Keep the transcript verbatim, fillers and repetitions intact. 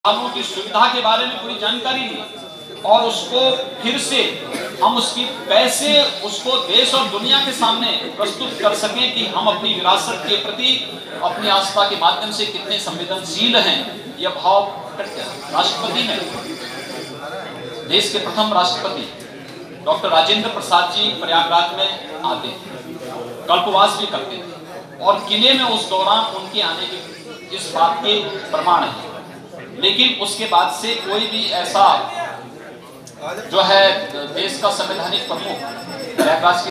वालों की सुविधा के बारे में कोई जानकारी नहीं और उसको फिर से हम उसकी कैसे उसको देश और दुनिया के सामने प्रस्तुत कर सकें कि हम अपनी विरासत के प्रति अपनी आस्था के माध्यम से कितने संवेदनशील हैं। यह भाव प्रकट किया। राष्ट्रपति ने, देश के प्रथम राष्ट्रपति डॉक्टर राजेंद्र प्रसाद जी प्रयागराज में आते थे, कल्पवास भी करते थे और किले में उस दौरान उनके आने के इस बात के प्रमाण है। लेकिन उसके बाद से कोई भी ऐसा जो है देश का संवैधानिक प्रमुख प्रयागराज